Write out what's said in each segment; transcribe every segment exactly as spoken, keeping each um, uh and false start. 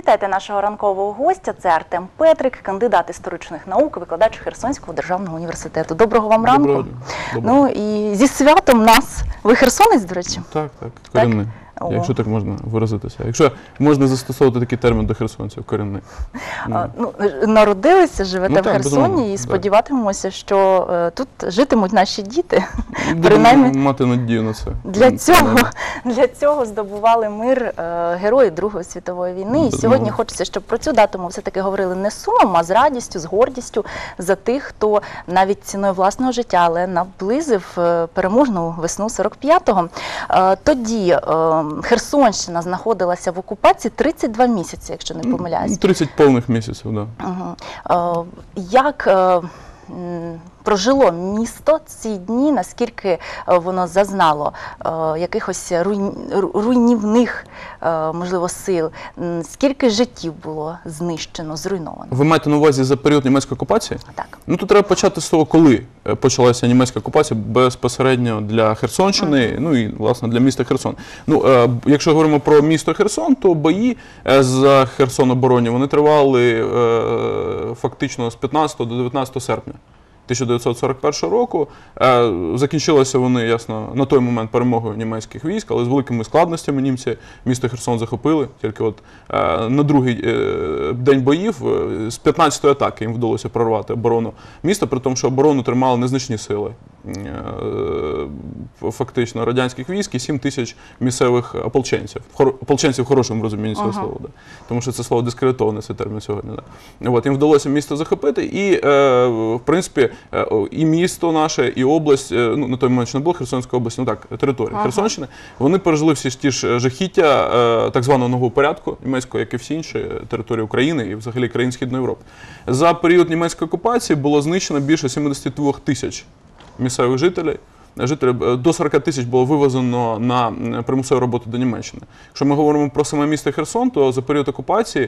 Привітайте нашого ранкового гостя. Це Артем Петрик, кандидат історичних наук, викладач Херсонського державного університету. Доброго вам ранку. Доброго дня. Доброго. Ну і зі святом нас. Ви херсонець, до речі? Так, так, корінний. О. Якщо так можна виразитися. Якщо можна застосовувати такий термін до херсонців, корінний. А, ну, народилися, живете Ну, в так, Херсоні безумовно, і сподіватимемося, що е, тут житимуть наші діти. Будемо Принаймні, мати надію на це. Для цього, для цього здобували мир е, герої Другої світової війни. І Безумовно. сьогодні хочеться, щоб про цю дату ми все-таки говорили не з сумом, а з радістю, з гордістю за тих, хто навіть ціною власного життя, але наблизив е, переможну весну сорок п'ятого. Е, тоді е, Херсонщина знаходилася в окупації тридцять два місяці, якщо не помиляюсь. тридцять повних місяців, так. Да. Угу. Е, як е, прожило місто ці дні, наскільки воно зазнало е, якихось руйн... руйнівних, е, можливо, сил, скільки життів було знищено, зруйновано? Ви маєте на увазі за період німецької окупації? Так. Ну, тут треба почати з того, коли почалася німецька окупація безпосередньо для Херсонщини, uh-huh. ну і, власне, для міста Херсон. Ну, е, якщо говоримо про місто Херсон, то бої е, за Херсон обороні, вони тривали е, фактично з п'ятнадцятого до дев'ятнадцятого серпня тисяча дев'ятсот сорок першого року. Е, закінчилися вони, ясно, на той момент перемогою німецьких військ, але з великими складностями німці місто Херсон захопили. Тільки от е, на другий е, день боїв е, з п'ятнадцятої атаки їм вдалося прорвати оборону міста, при тому, що оборону тримали незначні сили. Е, фактично радянських військ і сім тисяч місцевих ополченців. Хор, ополченців в хорошому розумінні цього uh-huh. слова. Да. Тому що це слово дискредитоване, цей термін сьогодні. Да. От, їм вдалося місто захопити і, е, в принципі, е, і місто наше, і область, е, ну, на той момент ще не було Херсонська область, ну так, територія uh-huh. Херсонщини, вони пережили всі ті ж жахіття е, так званого нового порядку німецького, як і всі інші території України і взагалі країн Східної Європи. За період німецької окупації було знищено більше сімдесят два тисяч місцевих жителів. Жителів до сорока тисяч було вивезено на примусову роботу до Німеччини. Якщо ми говоримо про саме місто Херсон, то за період окупації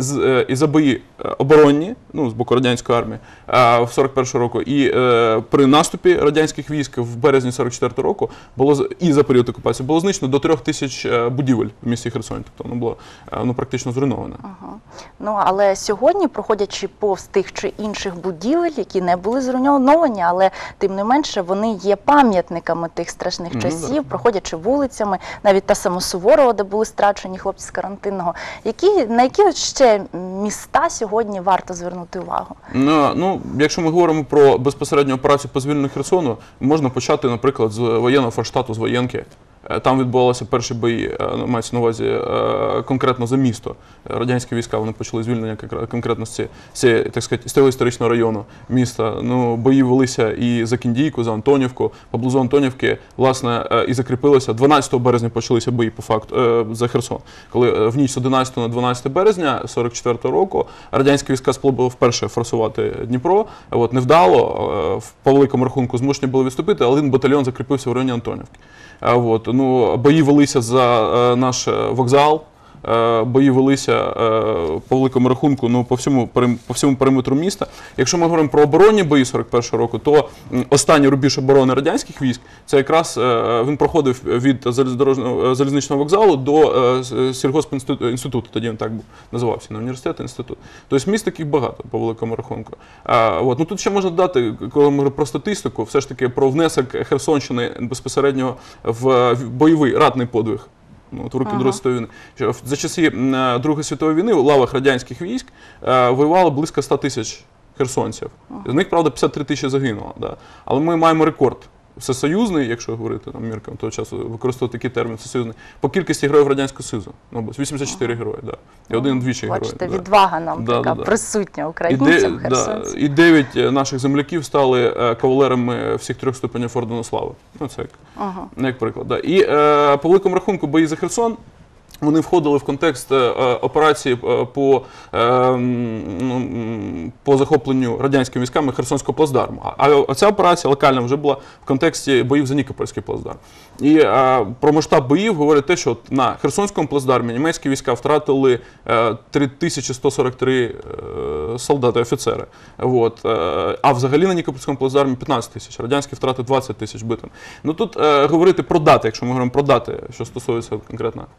і за бої оборонні, ну, з боку радянської армії, в сорок першого року, і при наступі радянських військ в березні сорок четвертого року, було, і за період окупації, було знищено до трьох тисяч будівель в місті Херсон. Тобто воно було ну, практично зруйноване. Ага. Ну, але сьогодні, проходячи повз тих чи інших будівель, які не були зруйновані, але тим не менше вони є пам'ятниками тих страшних часів, mm-hmm. проходячи вулицями, навіть та сама Суворова, де були страчені хлопці з карантинного. Які, на які ще міста сьогодні варто звернути увагу? Ну, ну, якщо ми говоримо про безпосередню операцію по звільненню Херсону, можна почати, наприклад, з воєнного форштату, з Воєнки. Там відбувалися перші бої, мається на увазі, конкретно за місто. Радянські війська, вони почали звільнення конкретно з цієї, так сказати, з цього історичного району міста. Ну, бої велися і за Кіндійку, за Антонівку, поблизу Антонівки, власне, і закріпилися. дванадцятого березня почалися бої, по факту, за Херсон. Коли в ніч з одинадцятого на дванадцяте березня сорок четвертого року радянські війська спробували вперше форсувати Дніпро. От, невдало, по великому рахунку змушені були відступити, але один батальйон закріпився в районі Антонівки. От, ну, бої велися за е, наш вокзал, е, бої велися е, по великому рахунку, ну, по всьому, по всьому периметру міста. Якщо ми говоримо про оборонні бої сорок першого року, то останній рубіж оборони радянських військ, це якраз е, він проходив від залізничного вокзалу до е, сільгоспінституту, тоді він так називався, не університет, а інститут. Тобто міст таких багато, по великому рахунку. А, от, ну, тут ще можна додати, коли ми говоримо про статистику, все ж таки про внесок Херсонщини безпосередньо в бойовий ратний подвиг. Ну, в роки ага. Другої світової війни. За часи Другої світової війни в лавах радянських військ е, воювало близько ста тисяч херсонців. З них, правда, п'ятдесят три тисячі загинуло. Да. Але ми маємо рекорд всесоюзний, якщо говорити там, мірками того часу, використовувати такий термін всесоюзний, по кількості героїв Радянського Союзу. Ну, вісімдесят чотири герої, да. І один-двічі герої. Бачите, да. відвага нам да, така да, присутня українцям, і, херсонцям. да, і дев'ять наших земляків стали кавалерами всіх трьох ступенів ордену слави. Ну, це як, ага. як приклад. Да. І е, по великому рахунку бої за Херсон, вони входили в контекст е, операції по, е, ну, по захопленню радянськими військами Херсонського плацдарму. А ця операція локальна вже була в контексті боїв за Нікопольський плацдарм. І е, про масштаб боїв говорить те, що на Херсонському плацдармі німецькі війська втратили е, три тисячі сто сорок три е, солдати, офіцери. От. Е, а взагалі на Нікопольському плацдармі п'ятнадцять тисяч, радянські втрати двадцять тисяч битим. Ну тут е, говорити про дати, якщо ми говоримо про дати, що стосується конкретно е,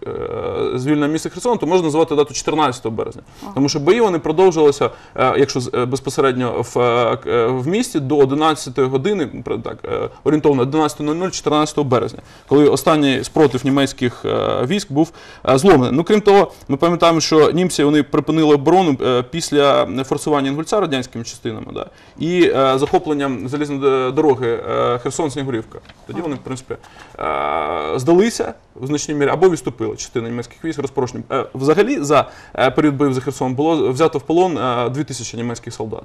е, звільнення міста Херсона, то можна назвати дату чотирнадцятого березня. Тому що бої вони продовжилися, е, якщо з- е, безпосередньо в, е, к- е, в місті, до одинадцятої години, про- так, е, орієнтовно одинадцята нуль нуль чотирнадцятого березня, коли останній спротив німецьких е, військ був е, зломлений. Ну, крім того, ми пам'ятаємо, що німці вони припинили оборону е, після форсування Інгульця радянськими частинами, да, і е, захопленням залізної дороги е, Херсон-Снігурівка. Тоді вони, в принципі, е, здалися в значній мірі або відступили. Частина німецьких військ розпорошені. Е, взагалі, за е, період боїв за Херсон було взято в полон е, дві тисячі німецьких солдат.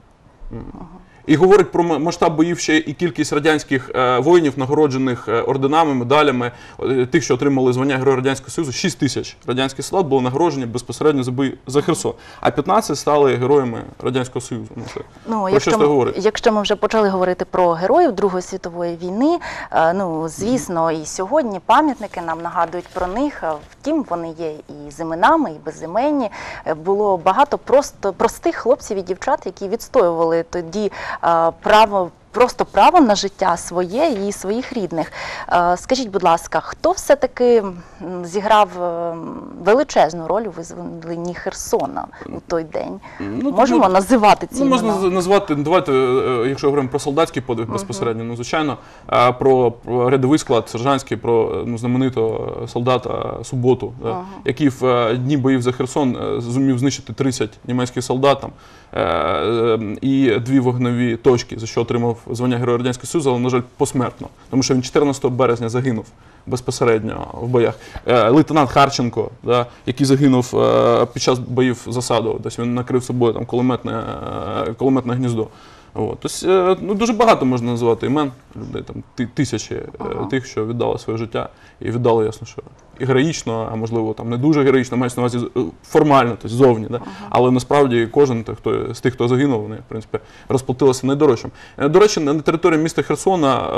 І говорить про м- масштаб боїв ще і кількість радянських е, воїнів, нагороджених е, орденами, медалями, е, тих, що отримали звання Героя Радянського Союзу. шість тисяч радянських солдат було нагороджені безпосередньо за бої за Херсон, а п'ятнадцять стали героями Радянського Союзу. Ну, це Ну, про якщо що це ми, говорить? якщо ми вже почали говорити про героїв Другої світової війни, е, ну звісно, і сьогодні пам'ятники нам нагадують про них. Е, Втім, вони є і з іменами, і безіменні. Е, Було багато просто простих хлопців і дівчат, які відстоювали тоді е, право. Просто право на життя своє і своїх рідних. Е, Скажіть, будь ласка, хто все-таки м, зіграв е, величезну роль у визволенні Херсона у той день? Ну, Можемо ну, називати ці Ну, можна імена? з- назвати, давайте, е, якщо говоримо про солдатський подвиг безпосередньо, ну, звичайно, е, про, про рядовий склад сержантський, про ну, знаменитого солдата Суботу, да, який в е, дні боїв за Херсон е, зумів знищити тридцять німецьких солдат там, е, е, і дві вогневі точки, за що отримав звання Героя Радянського Союзу, але, на жаль, посмертно, тому що він чотирнадцятого березня загинув безпосередньо в боях. Е, Лейтенант Харченко, да, який загинув е, під час боїв засаду, десь він накрив собою там кулеметне, е, кулеметне гніздо. От. Тобто, е, ну, дуже багато можна назвати імен людей, там, ти- тисячі е, тих, що віддали своє життя, і віддали, ясно, що і героїчно, а можливо там не дуже героїчно, мається на увазі е, формально, тобто зовні. Да? Але насправді кожен той, хто, з тих, хто загинув, вони, в принципі, розплатилися найдорожчим. Е, До речі, на території міста Херсона е,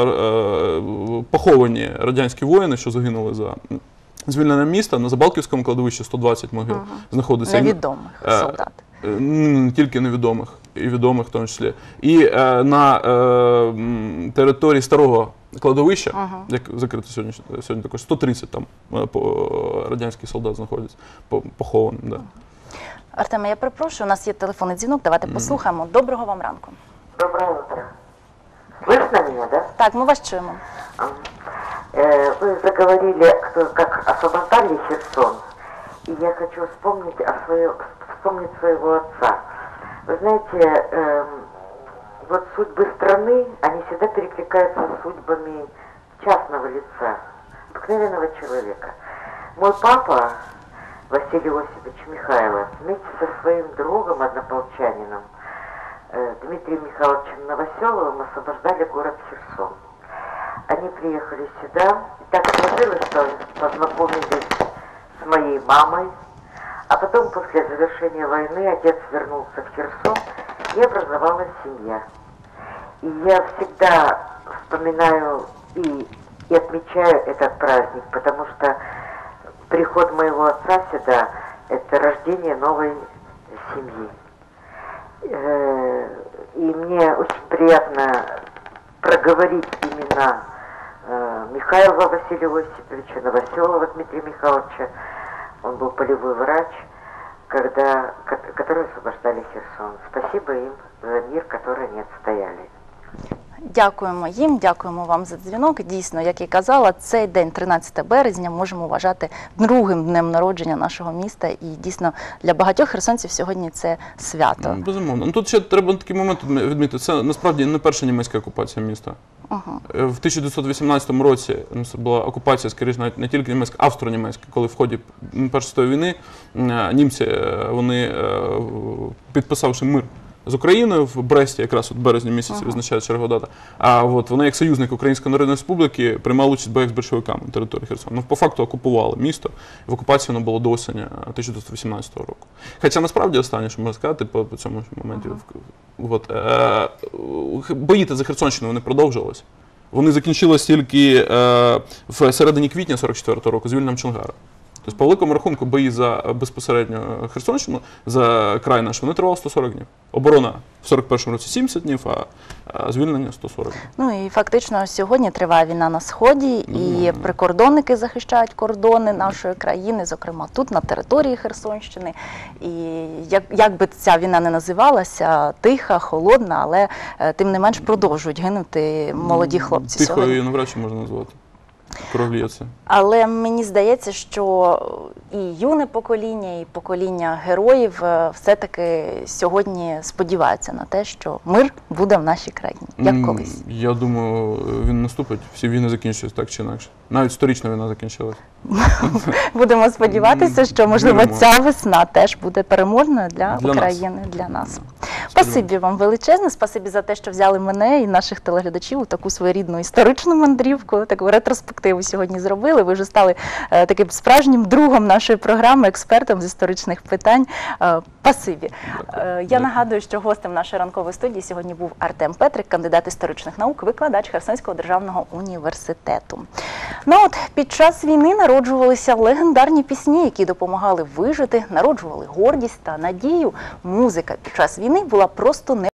е, поховані радянські воїни, що загинули за м, звільнення міста. На Забалківському кладовищі сто двадцять могил знаходиться. Невідомих Е, солдат. Е, Не тільки невідомих, і відомих в тому числі. І е, на е, м, території старого кладовища, як закрите сьогодні, сьогодні також сто тридцять там е, по, радянських солдат знаходяться по, похованим. Да. Артеме, я перепрошую, у нас є телефонний дзвінок, давайте послухаємо. Доброго вам ранку. Доброе утро. Слышно меня, да? Так, ми вас чуємо. Э, Вы заговорили, кто, как освобождали Херсон, и я хочу вспомнить, о свое, вспомнить своего отца. Вы знаете, эм, вот судьбы страны, они всегда перекликаются с судьбами частного лица, обыкновенного человека. Мой папа, Василий Осипович Михайлов, вместе со своим другом, однополчанином, э, Дмитрием Михайловичем Новоселовым освобождали город Херсон. Они приехали сюда, и так сложилось, что они познакомились с моей мамой, а потом после завершения войны отец вернулся в Херсон, и образовалась семья. И я всегда вспоминаю и, и отмечаю этот праздник, потому что приход моего отца сюда – это рождение новой семьи. Э, И мне очень приятно проговорить имена э, Михайлова Василия Осиповича, Новоселова Дмитрия Михайловича. Он был полевой врач, когда, ко- которые освобождали Херсон. Спасибо им за мир, который они отстояли. Дякуємо їм, дякуємо вам за дзвінок. Дійсно, як і казала, цей день, тринадцятого березня, можемо вважати другим днем народження нашого міста. І дійсно для багатьох херсонців сьогодні це свято. Ну, безумовно. Ну, тут ще треба такий момент відмітити. Це насправді не перша німецька окупація міста. Е, В тисяча дев'ятсот вісімнадцятому році ну, це була окупація, скоріше, навіть не тільки німецька, австро-німецька, коли в ході Першої світової війни е, німці, е, вони, е, підписавши мир з Україною в Бресті, якраз от в березні місяці відзначає чергова дата, а от вони як союзник Української Народної Республіки приймали участь в боях з більшовиками на території Херсона. Ну, по факту окупували місто, в окупації воно було до осені тисяча дев'ятсот вісімнадцятого року. Хоча насправді останнє, що можна сказати по, по цьому моменті, uh-huh. от, е, бої за Херсонщину вони продовжувалися. Вони закінчились тільки е, в середині квітня сорок четвертого року звільненням Чонгара. Тобто, по великому рахунку, бої за безпосередньо Херсонщину, за край наш, вони тривали сто сорок днів. Оборона в сорок першому році сімдесят днів, а звільнення сто сорок днів. Ну і фактично сьогодні триває війна на Сході, і Ну, прикордонники захищають кордони нашої країни, зокрема тут, на території Херсонщини. І як, як би ця війна не називалася, тиха, холодна, але е, тим не менш продовжують гинути молоді хлопці Тихо сьогодні. її навряд чи можна назвати. Кров лється. Але мені здається, що і юне покоління, і покоління героїв е, все-таки сьогодні сподіваються на те, що мир буде в нашій країні, як М, колись. Я думаю, він наступить. Всі війни закінчуються так чи інакше. Навіть сторічна війна закінчилась. Будемо сподіватися, що, можливо, Віримо. ця весна теж буде переможною для, Для нас. України, для нас. Спасибі вам величезне, спасибі за те, що взяли мене і наших телеглядачів у таку своєрідну історичну мандрівку, таку ретроспективу сьогодні зробили. Ви вже стали е, таким справжнім другом нашої програми, експертом з історичних питань. Е, спасибі. Е, я нагадую, що гостем нашої ранкової студії сьогодні був Артем Петрик, кандидат історичних наук, викладач Херсонського державного університету. Ну от, під час війни народжувалися легендарні пісні, які допомагали вижити, народжували гордість та надію. Музика під час війни була просто не